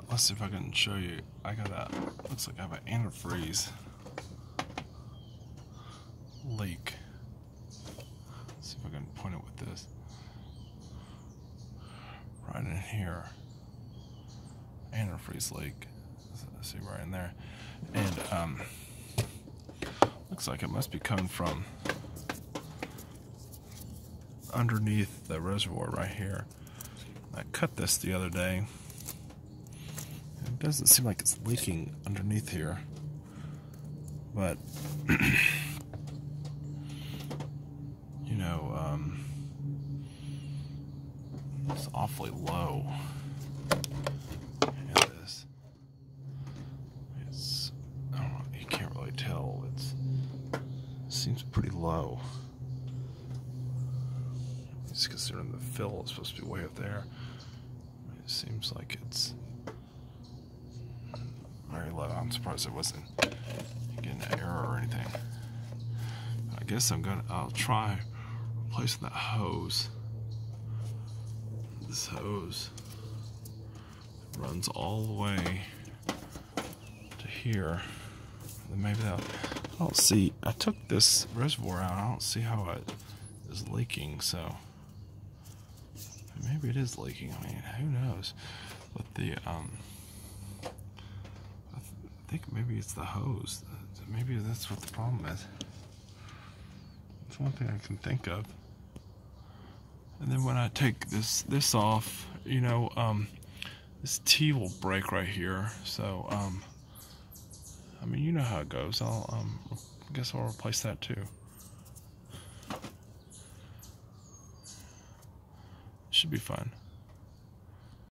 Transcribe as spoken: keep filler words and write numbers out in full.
let's see if I can show you. I got a, looks like I have an antifreeze leak. Let's see if I can point it with this. Right in here. Antifreeze leak. See right in there. And um, looks like it must be coming from underneath the reservoir right here. I cut this the other day. It doesn't seem like it's leaking underneath here, but you know, um, it's awfully low. Look at this. It's, I don't know, you can't really tell. It's, it seems pretty low. It's considering the fill is supposed to be way up there. It seems like it's very low. I'm surprised it wasn't getting an error or anything. I guess I'm gonna, I'll try replacing that hose. This hose runs all the way to here. Then maybe that, I don't see, I took this reservoir out, I don't see how it is leaking, so maybe it is leaking. I mean, who knows? But the um, I, th I think maybe it's the hose. Maybe that's what the problem is. It's one thing I can think of. And then when I take this this off, you know, um, this T will break right here. So um, I mean, you know how it goes. I'll um, I guess I'll replace that too. Should be fine.